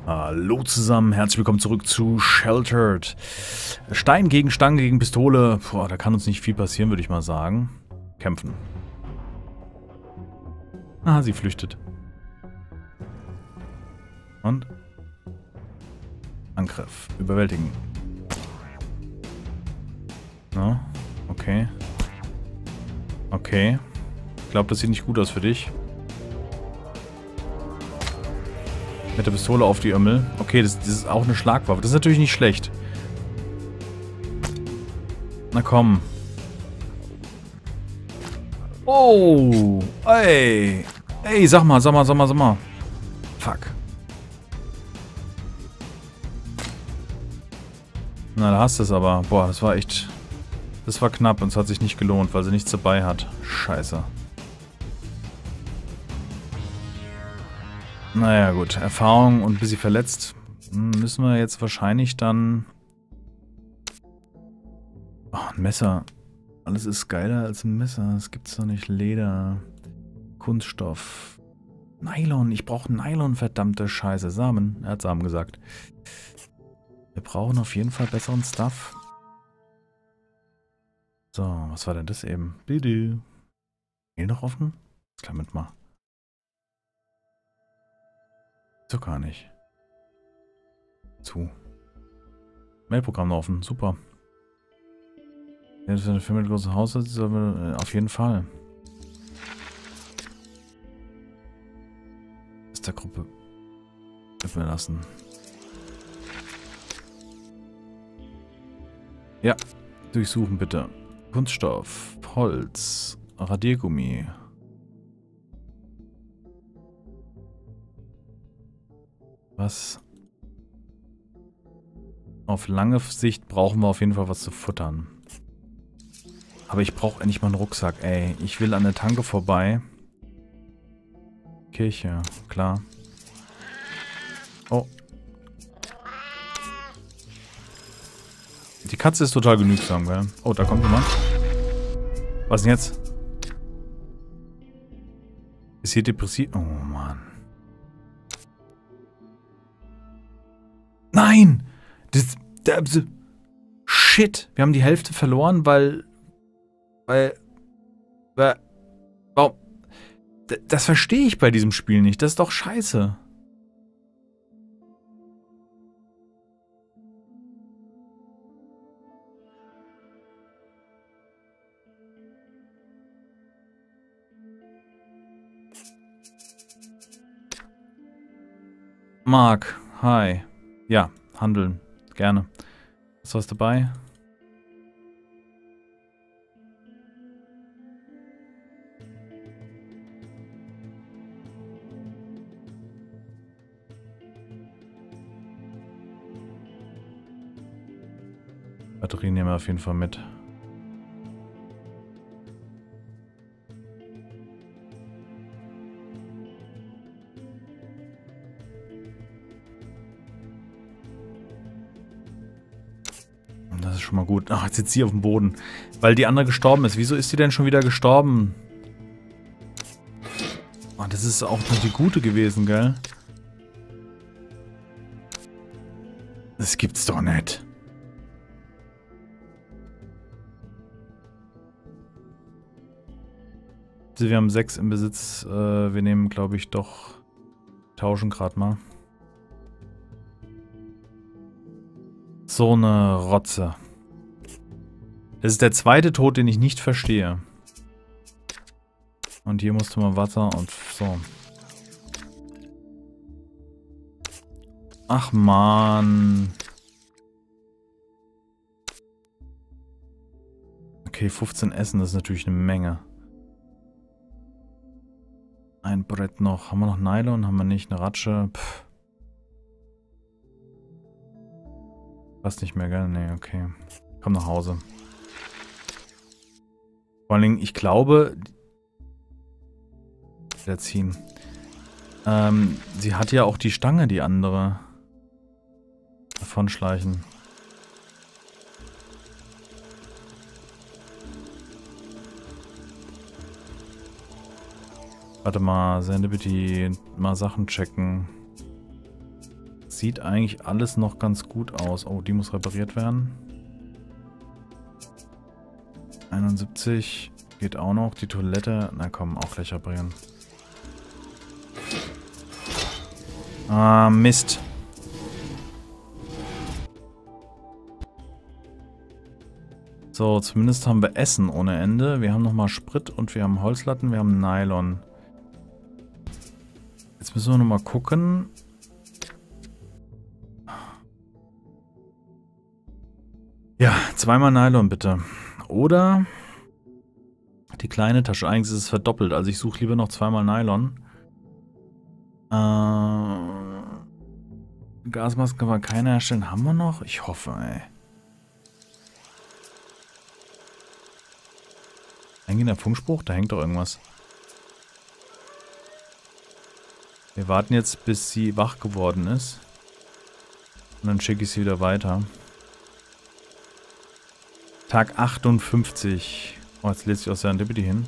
Hallo zusammen, herzlich willkommen zurück zu Sheltered. Stein gegen Stange gegen Pistole. Boah, da kann uns nicht viel passieren, würde ich mal sagen. Kämpfen. Ah, sie flüchtet. Und? Angriff. Überwältigen. Ja, okay. Okay. Ich glaube, das sieht nicht gut aus für dich. Mit der Pistole auf die Ömmel. Okay, das ist auch eine Schlagwaffe. Das ist natürlich nicht schlecht. Na komm. Oh. Ey. Ey, sag mal. Fuck. Na, da hast du es aber. Boah, das war echt... Das war knapp und es hat sich nicht gelohnt, weil sie nichts dabei hat. Scheiße. Naja, gut. Erfahrung und ein bisschen verletzt. Müssen wir jetzt wahrscheinlich dann... Oh, ein Messer. Alles ist geiler als ein Messer. Das gibt's doch nicht. Leder. Kunststoff. Nylon. Ich brauche Nylon, verdammte Scheiße. Samen. Er hat Samen gesagt. Wir brauchen auf jeden Fall besseren Stuff. So, was war denn das eben? Bidu. Mail noch offen? Das klar mit mal. So gar nicht. Zu. Mailprogramm noch offen. Super. Ja, das ist eine Firma mit großem Haus. Auf jeden Fall. Ist der Gruppe überlassen. Ja. Durchsuchen bitte. Kunststoff. Holz. Radiergummi. Was? Auf lange Sicht brauchen wir auf jeden Fall was zu futtern. Aber ich brauche endlich mal einen Rucksack, ey. Ich will an der Tanke vorbei. Kirche, klar. Oh. Die Katze ist total genügsam, gell? Oh, da kommt jemand. Was denn jetzt? Ist hier depressiv? Oh, Mann. Nein! Shit! Wir haben die Hälfte verloren, weil... Warum? Das verstehe ich bei diesem Spiel nicht. Das ist doch scheiße. Mark, hi. Ja, handeln. Gerne. Ist was dabei? Batterien nehmen wir auf jeden Fall mit. Das ist schon mal gut. Ach, jetzt sitzt sie auf dem Boden. Weil die andere gestorben ist. Wieso ist sie denn schon wieder gestorben? Oh, das ist auch noch die gute gewesen, gell? Das gibt's doch nicht. Wir haben 6 im Besitz. Wir nehmen, glaube ich, doch... Tauschen gerade mal. So eine Rotze. Das ist der zweite Tod, den ich nicht verstehe. Und hier musste man Wasser und so. Ach man. Okay, 15 Essen, das ist natürlich eine Menge. Ein Brett noch. Haben wir noch Nylon? Haben wir nicht. Eine Ratsche? Pff. Passt nicht mehr, gell? Nee, okay. Komm nach Hause. Vor allen Dingen, ich glaube... Wieder ziehen. Sie hat ja auch die Stange, die andere. Davonschleichen. Warte mal, Sende bitte mal Sachen checken. Sieht eigentlich alles noch ganz gut aus. Oh, die muss repariert werden. 71 geht auch noch. Die Toilette, na komm, auch gleich reparieren. Ah, Mist. So, zumindest haben wir Essen ohne Ende. Wir haben nochmal Sprit und wir haben Holzlatten, wir haben Nylon. Jetzt müssen wir nochmal gucken. Ja, 2-mal Nylon bitte. Oder die kleine Tasche. Eigentlich ist es verdoppelt, also ich suche lieber noch 2-mal Nylon. Gasmasken kann man keine herstellen. Haben wir noch? Ich hoffe, ey. Eingehender Funkspruch? Da hängt doch irgendwas. Wir warten jetzt, bis sie wach geworden ist. Und dann schicke ich sie wieder weiter. Tag 58. Oh, jetzt lädt sich aus Serendipity hin.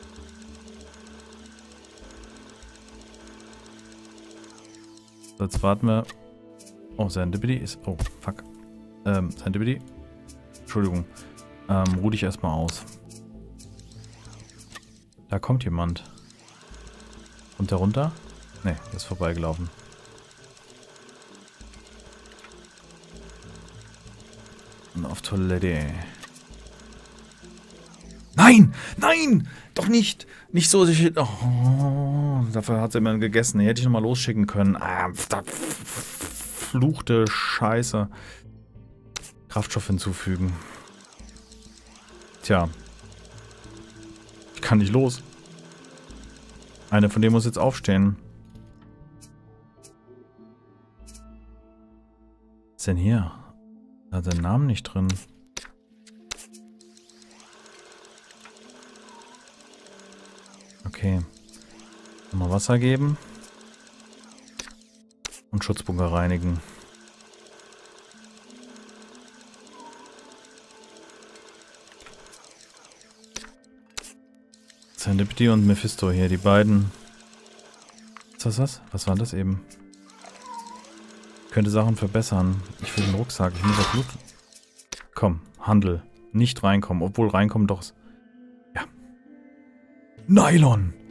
So, jetzt warten wir. Oh, Serendipity ist... Oh, fuck. Serendipity. Entschuldigung. Ruh dich erstmal aus. Da kommt jemand. Kommt der runter? Ne, der ist vorbeigelaufen. Und auf Toilette. Nein! Nein! Doch nicht! Nicht so. Oh, dafür hat sie immer gegessen. Die hätte ich nochmal losschicken können. Ah, verfluchte Scheiße. Kraftstoff hinzufügen. Tja. Ich kann nicht los. Eine von denen muss jetzt aufstehen. Was ist denn hier? Da hat seinen Namen nicht drin. Okay. Nochmal Wasser geben. Und Schutzbunker reinigen. Serendipity und Mephisto hier, die beiden. Ist das was? Was war das eben? Könnte Sachen verbessern. Ich will den Rucksack. Ich muss auf Blut. Komm, Handel. Nicht reinkommen. Obwohl reinkommen doch. Ja. Nylon!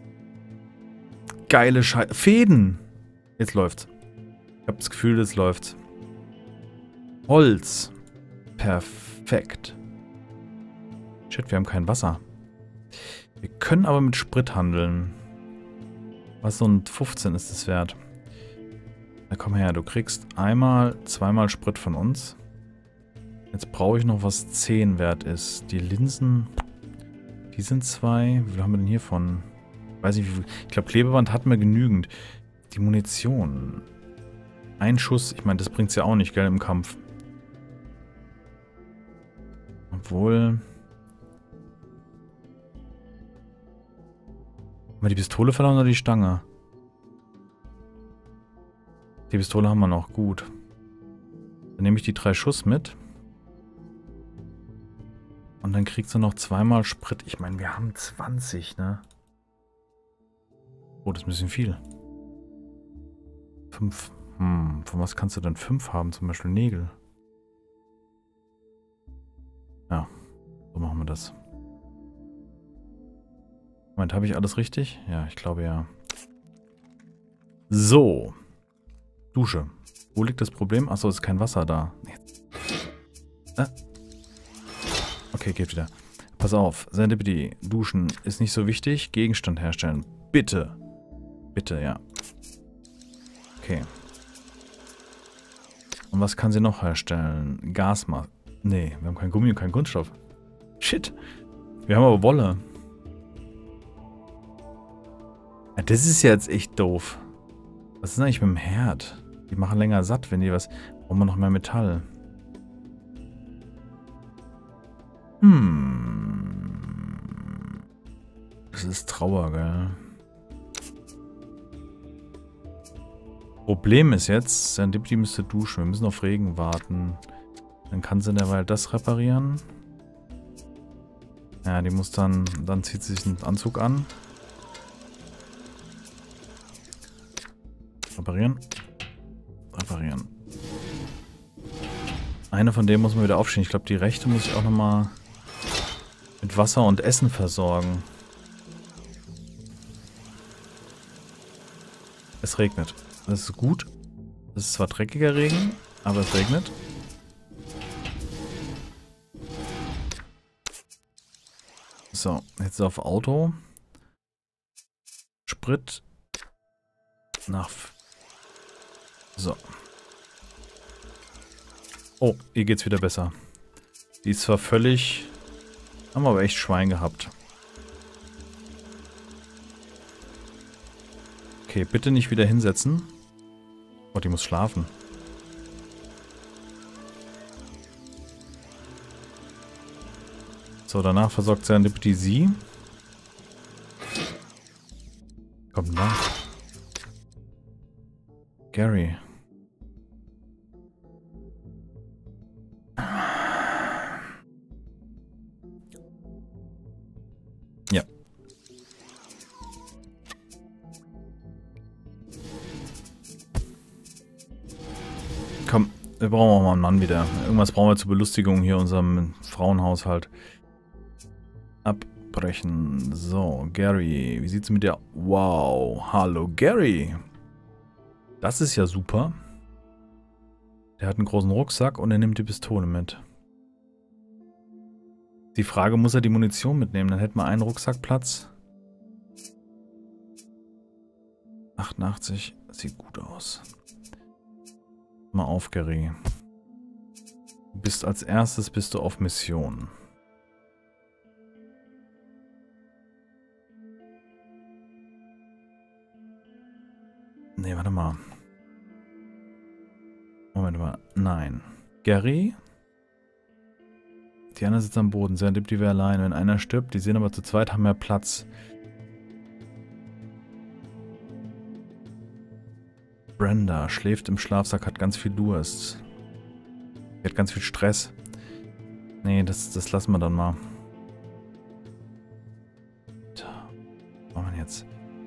Geile Scheiße. Fäden! Jetzt läuft's. Ich habe das Gefühl, es läuft. Holz. Perfekt. Shit, wir haben kein Wasser. Wir können aber mit Sprit handeln. Was so ein 15 ist es wert. Na komm her, du kriegst einmal, 2-mal Sprit von uns. Jetzt brauche ich noch was 10 wert ist. Die Linsen, die sind 2. Wie viel haben wir denn hiervon? Weiß nicht wie viel. Ich glaube Klebeband hatten wir genügend. Die Munition. Ein Schuss, ich meine, das bringt es ja auch nicht, gell, im Kampf. Obwohl... Haben wir die Pistole verloren oder die Stange? Die Pistole haben wir noch. Gut. Dann nehme ich die 3 Schuss mit. Und dann kriegst du noch 2-mal Sprit. Ich meine, wir haben 20, ne? Oh, das ist ein bisschen viel. 5. Von was kannst du denn 5 haben? Zum Beispiel Nägel. Ja, so machen wir das. Moment, habe ich alles richtig? Ja, ich glaube ja. So. Dusche. Wo liegt das Problem? Achso, ist kein Wasser da. Okay, geht wieder. Pass auf. Serendipity. Duschen ist nicht so wichtig. Gegenstand herstellen. Bitte. Bitte, ja. Okay. Und was kann sie noch herstellen? Gasmaske. Nee, wir haben kein Gummi und keinen Kunststoff. Shit. Wir haben aber Wolle. Ja, das ist jetzt echt doof. Was ist denn eigentlich mit dem Herd? Die machen länger satt, wenn die was... Brauchen wir noch mehr Metall? Das ist Trauer, gell? Problem ist jetzt, Serendipity müsste duschen. Wir müssen auf Regen warten. Dann kann sie derweil das reparieren. Ja, die muss dann... Dann zieht sie sich einen Anzug an. Reparieren. reparieren. Eine von denen muss man wieder aufstehen. Ich glaube, die rechte muss ich auch nochmal mit Wasser und Essen versorgen. Es regnet. Das ist gut. Es ist zwar dreckiger Regen, aber es regnet. So, jetzt auf Auto. Sprit. Nach. So. Oh, ihr geht's wieder besser. Die ist zwar völlig... Haben wir aber echt Schwein gehabt. Okay, bitte nicht wieder hinsetzen. Oh, die muss schlafen. So, danach versorgt Serendipity sie. Kommt da. Gary. Ja. Komm, wir brauchen auch mal einen Mann wieder. Irgendwas brauchen wir zur Belustigung hier in unserem Frauenhaushalt. Abbrechen. So, Gary, wie sieht's mit dir? Wow, hallo Gary. Das ist ja super. Der hat einen großen Rucksack und er nimmt die Pistole mit. Die Frage, muss er die Munition mitnehmen? Dann hätten wir einen Rucksackplatz. 88, sieht gut aus. Mal auf, Gary. Als erstes bist du auf Mission. Nee, warte mal. Moment mal. Nein. Gary? Die andere sitzt am Boden. Serendipity wäre alleine. Wenn einer stirbt, die sehen aber zu zweit, haben mehr Platz. Brenda schläft im Schlafsack, hat ganz viel Durst. Sie hat ganz viel Stress. Nee, das lassen wir dann mal. Was machen wir jetzt?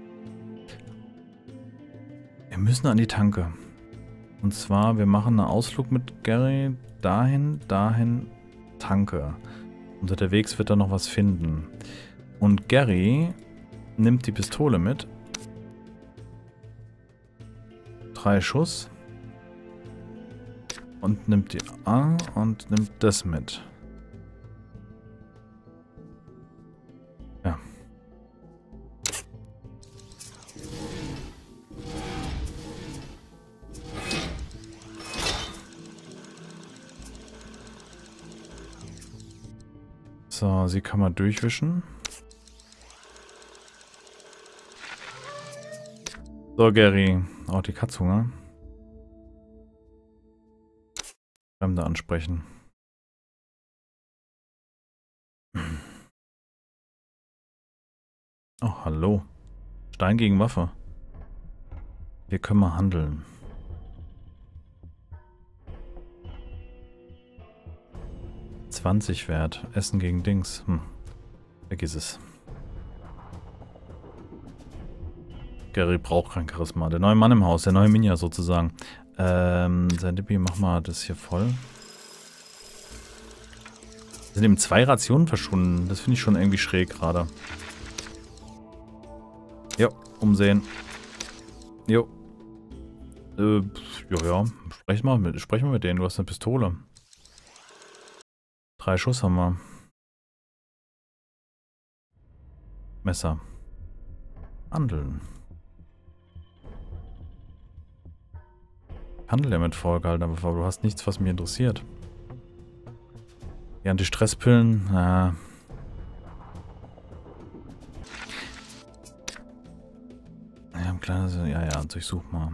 Wir müssen an die Tanke. Und zwar, wir machen einen Ausflug mit Gary dahin, Tanke. Und unterwegs wird er noch was finden. Und Gary nimmt die Pistole mit. 3 Schuss. Und nimmt die A und nimmt das mit. Ja. So, sie kann man durchwischen. So, Gary. Auch die Katzhunger. Fremde ansprechen. Oh, hallo. Stein gegen Waffe. Hier können wir handeln. $20 wert. Essen gegen Dings. Vergiss es. Gary braucht kein Charisma. Der neue Mann im Haus, der neue Minja sozusagen. Serendipity, mach mal das hier voll. Wir sind eben 2 Rationen verschwunden. Das finde ich schon irgendwie schräg gerade. Jo, umsehen. Jo. Ja. Sprech mal mit denen. Du hast eine Pistole. 3 Schuss haben wir. Messer. Handeln. Handel ja mit vorgehaltener Waffe, aber du hast nichts, was mich interessiert. Die Anti-Stress-Pillen, ja, klar, ja, durchsuch mal.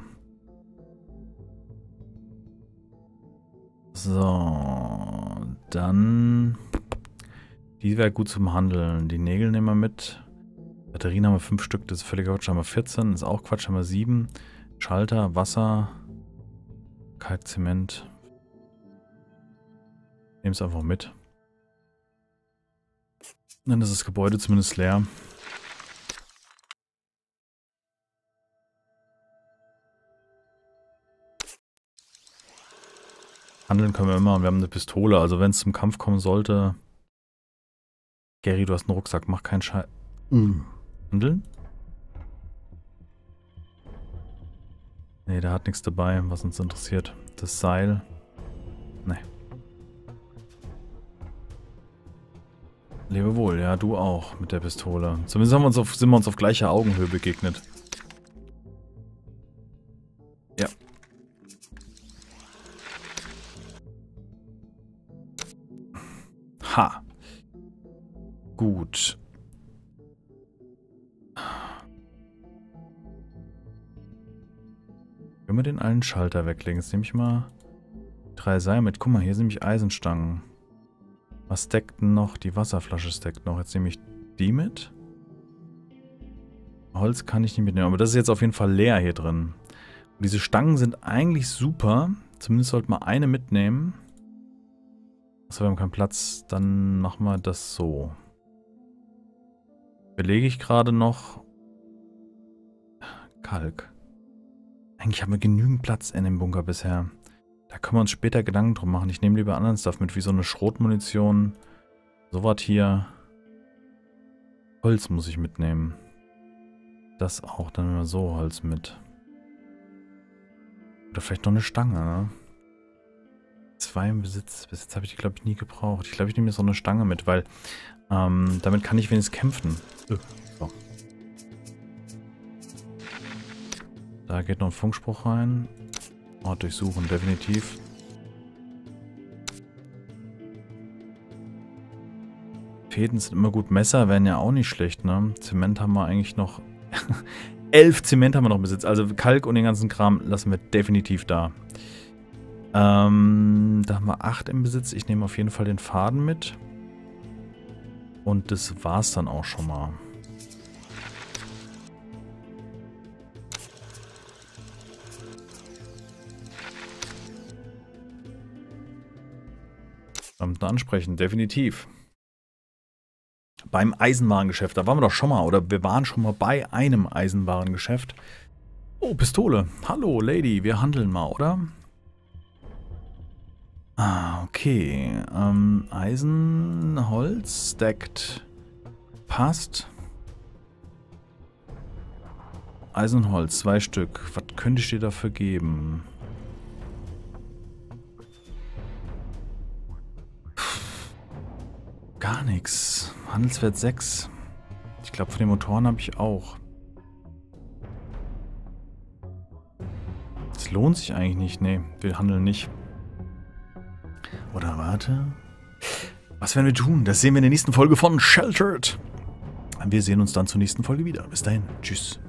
So, dann... Die wäre gut zum Handeln. Die Nägel nehmen wir mit. Batterien haben wir 5 Stück, das ist völliger Quatsch. Haben wir 14, ist auch Quatsch, haben wir 7. Schalter, Wasser, Kalkzement. Nehmen es einfach mit. Dann ist das Gebäude zumindest leer. Handeln können wir immer und wir haben eine Pistole. Also wenn es zum Kampf kommen sollte... Gary, du hast einen Rucksack, mach keinen Scheiß. Handeln? Nee, der hat nichts dabei, was uns interessiert. Das Seil. Nee. Lebe wohl, ja, du auch mit der Pistole. Zumindest sind wir uns auf gleicher Augenhöhe begegnet. Ja. Ha. Gut. Können wir den einen Schalter weglegen? Jetzt nehme ich mal 3 Seile mit. Guck mal, hier sind nämlich Eisenstangen. Was stackt denn noch? Die Wasserflasche stackt noch. Jetzt nehme ich die mit. Holz kann ich nicht mitnehmen, aber das ist jetzt auf jeden Fall leer hier drin. Und diese Stangen sind eigentlich super. Zumindest sollte man eine mitnehmen. Achso, wir haben keinen Platz. Dann machen wir das so. Belege ich gerade noch Kalk. Eigentlich haben wir genügend Platz in dem Bunker bisher. Da können wir uns später Gedanken drum machen. Ich nehme lieber anderen Stuff mit, wie so eine Schrotmunition. Sowas hier. Holz muss ich mitnehmen. Das auch, dann nehmen wir so Holz mit. Oder vielleicht noch eine Stange, ne? 2 im Besitz. Bis jetzt habe ich die, glaube ich, nie gebraucht. Ich glaube, ich nehme jetzt noch eine Stange mit, weil damit kann ich wenigstens kämpfen. So. Da geht noch ein Funkspruch rein. Ort durchsuchen, definitiv. Fäden sind immer gut. Messer wären ja auch nicht schlecht, ne? Zement haben wir eigentlich noch... 11 Zement haben wir noch im Besitz. Also Kalk und den ganzen Kram lassen wir definitiv da. Da haben wir 8 im Besitz. Ich nehme auf jeden Fall den Faden mit. Und das war's dann auch schon mal. Ansprechen, definitiv. Beim Eisenwarengeschäft, da waren wir doch schon mal, oder wir waren schon mal bei einem Eisenwarengeschäft. Oh, Pistole. Hallo, Lady, wir handeln mal, oder? Ah, okay. Eisen, Holz, stacked. Passt. Eisen und Holz, 2 Stück. Was könnte ich dir dafür geben? Gar nichts. Handelswert 6. Ich glaube, von den Motoren habe ich auch. Das lohnt sich eigentlich nicht. Nee, wir handeln nicht. Oder warte. Was werden wir tun? Das sehen wir in der nächsten Folge von Sheltered. Wir sehen uns dann zur nächsten Folge wieder. Bis dahin. Tschüss.